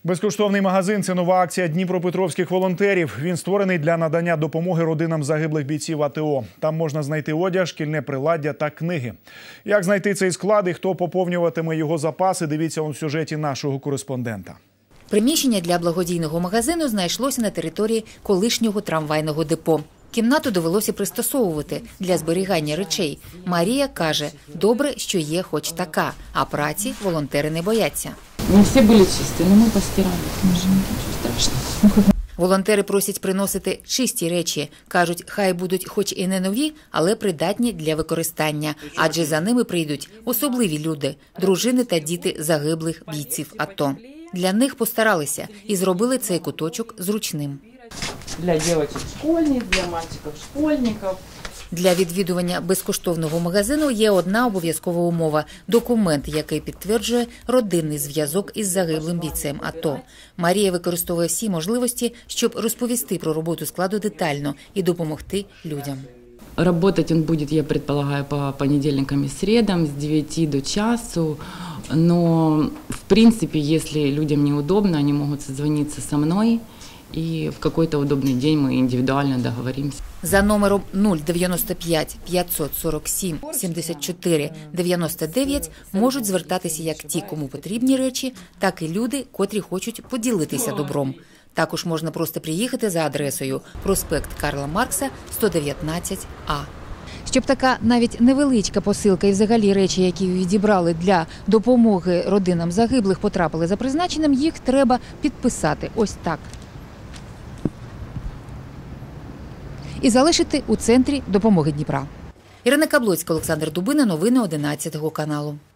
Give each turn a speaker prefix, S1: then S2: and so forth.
S1: Безкоштовний магазин – це нова акція дніпропетровських волонтерів. Він створений для надання допомоги родинам загиблих бійців АТО. Там можна знайти одяг, шкільне приладдя та книги. Як знайти цей склад і хто поповнюватиме його запаси, дивіться у сюжеті нашого кореспондента.
S2: Приміщення для благодійного магазину знайшлося на території колишнього трамвайного депо. Кімнату довелося пристосовувати для зберігання речей. Марія каже, добре, що є хоч така, а праці волонтери не бояться.
S3: Не всі були чисті, але ми постирали. Нічого страшного.
S2: Волонтери просять приносити чисті речі. Кажуть, хай будуть хоч і не нові, але придатні для використання. Адже за ними прийдуть особливі люди – дружини та діти загиблих бійців АТО. Для них постаралися і зробили цей куточок зручним.
S3: Для дівчат-школьниць, для мальчиків-школьників.
S2: Для відвідування безкоштовного магазину є одна обов'язкова умова – документ, який підтверджує родинний зв'язок із загиблим бійцем АТО. Марія використовує всі можливості, щоб розповісти про роботу складу детально і допомогти людям.
S3: Работать он будет, я предполагаю, по понедельникам и средам с 9 до часу. Но, в принципе, если людям неудобно, они могут созвониться со мной. И в какой-то удобный день мы индивидуально договоримся.
S2: За номером 095 547 74 99 можуть звертатися як ті, кому потрібні речі, так і люди, котрі хочуть поділитися добром. Також можна просто приїхати за адресою проспект Карла Маркса, 119А. Щоб така навіть невеличка посилка і взагалі речі, які відібрали для допомоги родинам загиблих, потрапили за призначенням, їх треба підписати ось так. І залишити у центрі допомоги Дніпра. Ірина Каблоцька, Олександр Дубина, новини 11 каналу.